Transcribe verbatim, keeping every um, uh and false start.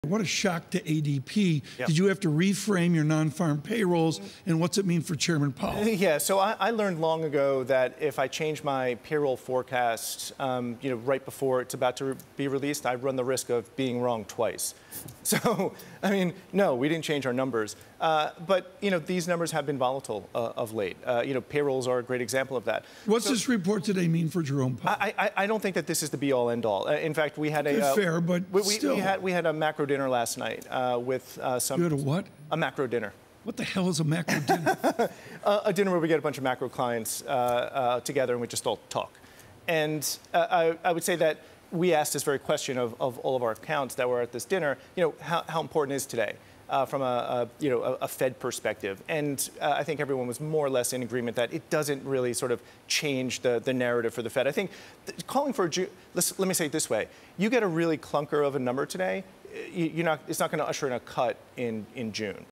What a shock to A D P. Yep. Did you have to reframe your non-farm payrolls, and what's it mean for Chairman Powell? Yeah, so I, I learned long ago that if I change my payroll forecast, um, you know, right before it's about to re be released, I run the risk of being wrong twice. So, I mean, no, we didn't change our numbers. Uh, but, you know, these numbers have been volatile uh, of late. Uh, you know, payrolls are a great example of that. What's so, this report today mean for Jerome Powell? I, I, I don't think that this is the be-all, end-all. Uh, in fact, we had a... Uh, Fair, but we, we, still. We had, we had a macro dinner last night uh, with uh, some... You had a what? A macro dinner. What the hell is a macro dinner? uh, a dinner where we get a bunch of macro clients uh, uh, together and we just all talk. And uh, I, I would say that we asked this very question of, of all of our accounts that were at this dinner, you know, how, how important is today uh, from a, a, you know, a, a Fed perspective? And uh, I think everyone was more or less in agreement that it doesn't really sort of change the, the narrative for the Fed. I think calling for a June, let's, let me say it this way, you get a really clunker of a number today, you, you're not, it's not going to usher in a cut in, in June.